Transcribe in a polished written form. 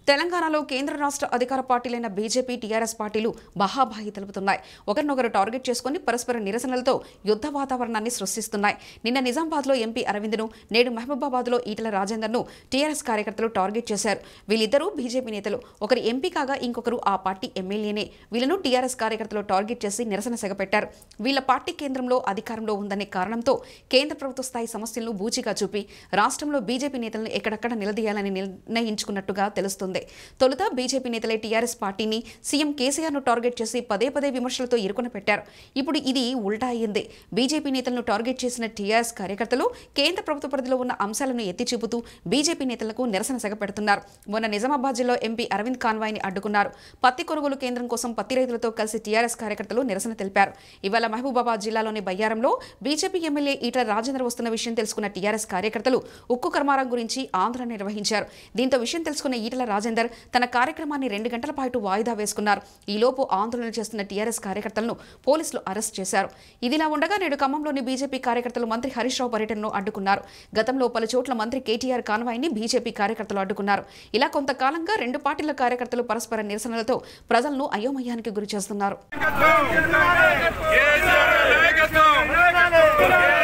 తెలంగాణలో కేంద్ర రాష్ట్ర అధికార పార్టీలైన బీజేపీ టీఆర్ఎస్ పార్టీలు బహాబాహి తెలుపుతున్నాయి. ఒకరినొకరు టార్గెట్ చేసుకుని పరస్పర నిరసనలతో యుద్ధ వాతావరణాన్ని సృష్టిస్తున్నాయి. నిన్న నిజామాబాద్లో ఎంపీ అరవింద్ను, నేడు మహబూబాబాద్లో ఈటల రాజేందర్ను టీఆర్ఎస్ కార్యకర్తలు టార్గెట్ చేశారు. వీళ్ళిద్దరూ బీజేపీ నేతలు. ఒకరు ఎంపీ కాగా ఇంకొకరు ఆ పార్టీ ఎమ్మెల్యేనే. వీళ్ళను టీఆర్ఎస్ కార్యకర్తలు టార్గెట్ చేసి నిరసన సెగపెట్టారు. వీళ్ళ పార్టీ కేంద్రంలో అధికారంలో ఉందనే కారణంతో కేంద్ర ప్రభుత్వ స్థాయి సమస్యలను బూచిగా చూపి రాష్ట్రంలో బీజేపీ నేతలను ఎక్కడక్కడ నిలదీయాలని నిర్ణయించుకున్నట్టుగా తెలుస్తుంది. తొలుత బీజేపీ నేతలే టీఆర్ఎస్ పార్టీని, సీఎం కేసీఆర్ను టార్గెట్ చేసి పదే పదే విమర్శలతో ఇరుకున పెట్టారు. ఇప్పుడు ఇది ఉల్టా అయ్యింది. బీజేపీ నేతలను టార్గెట్ చేసిన టీఆర్ఎస్ కార్యకర్తలు కేంద్ర ప్రభుత్వ పరిధిలో ఉన్న అంశాలను ఎత్తి చూపుతూ బీజేపీ నేతలకు నిరసన సెగపెడుతున్నారు. మొన్న నిజామాబాద్ జిల్లా ఎంపీ అరవింద్ కాన్వాయ్ని అడ్డుకున్నారు. పత్తి కొనుగోలు కేంద్రం కోసం పత్తి రైతులతో కలిసి టీఆర్ఎస్ కార్యకర్తలు నిరసన తెలిపారు. ఇవాళ మహబూబాబాద్ జిల్లాలోని బయ్యారంలో బీజేపీ ఎమ్మెల్యే ఈటల రాజేందర్ వస్తున్న విషయం తెలుసుకున్న టీఆర్ఎస్ కార్యకర్తలు ఉక్కు కర్మారం గురించి ఆందోళన నిర్వహించారు. దీంతో విషయం తెలుసుకున్న ఈటల రాజేందర్ తన కార్యక్రమాన్ని 2 గంటల పాటు వాయిదా వేసుకున్నారు. ఈలోపు ఆందోళన చేస్తున్న టీఆర్ఎస్ కార్యకర్తలను పోలీసులు అరెస్ట్ చేశారు. ఇదిలా ఉండగా నేడు ఖమ్మంలోని బీజేపీ కార్యకర్తలు మంత్రి హరీష్ రావు పర్యటనను అడ్డుకున్నారు. గతంలో పలు చోట్ల మంత్రి కేటీఆర్ కాన్వాయ్ని బీజేపీ కార్యకర్తలు అడ్డుకున్నారు. ఇలా కొంతకాలంగా రెండు పార్టీల కార్యకర్తలు పరస్పర నిరసనలతో ప్రజలను అయోమయానికి గురి చేస్తున్నారు.